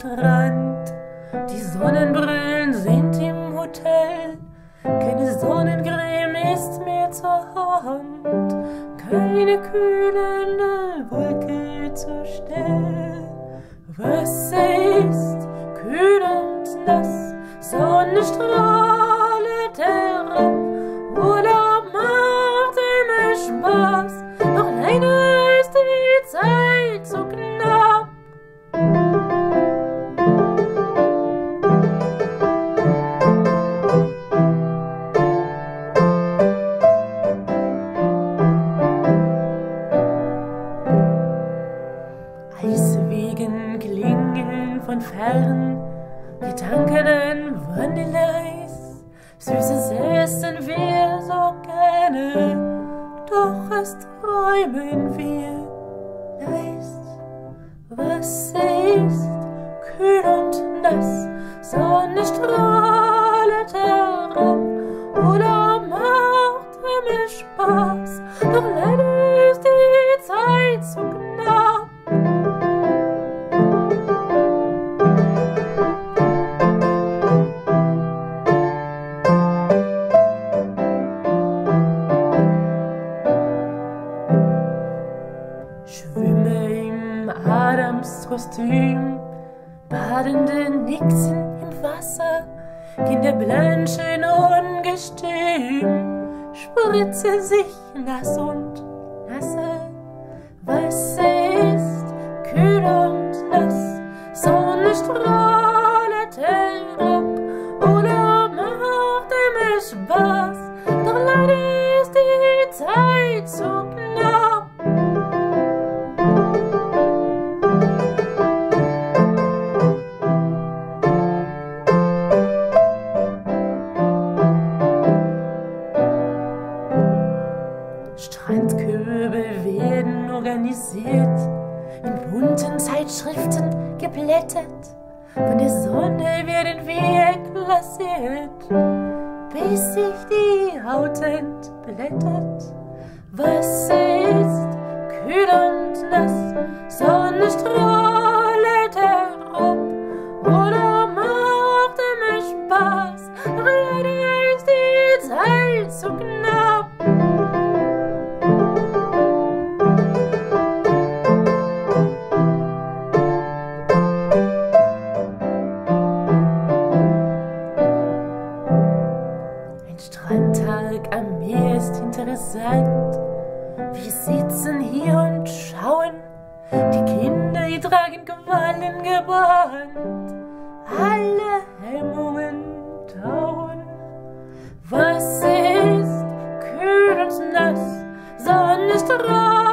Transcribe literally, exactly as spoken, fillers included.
Strand. Die Sonnenbrillen sind im Hotel, keine Sonnencreme ist mehr zur Hand, keine kühlende Wolke zur Stelle. Wasser ist kühl und nass, Sonne strahlt herab, Urlaub macht immer Spaß, doch leider ist die Zeit so knapp. Eiswegen klingeln von fern, Gedanken an Vanilleeis, süßes Essen wir so gerne, doch es träumen wir leis. Wasser ist kühl und nass, Sonne strahlt herab, Urlaub macht immer Spaß, doch leider ist die Zeit so knapp. Kostüm, Badende nixen im Wasser, Kinder blanchen ungestüm, spritzen sich nass und nasser. Wasser ist kühl und nass, Sonne strahlt herab, Urlaub macht immer Spaß, doch leider ist die Zeit so knapp. Strandkörbe werden organisiert, in bunten Zeitschriften geblättert, von der Sonne werden wir glasiert, bis sich die Haut entblättert. Wasser ist kühl und nass, Sonne strahlt herab, Urlaub macht immer Spaß, doch leider ist die Zeit so knapp. Strandtag am Meer ist interessant. Wir sitzen hier und schauen. Die Kinder, die tragen Quallengeband. Alle Hemmungen tauen. Wasser ist kühl und nass, Sonne strahlt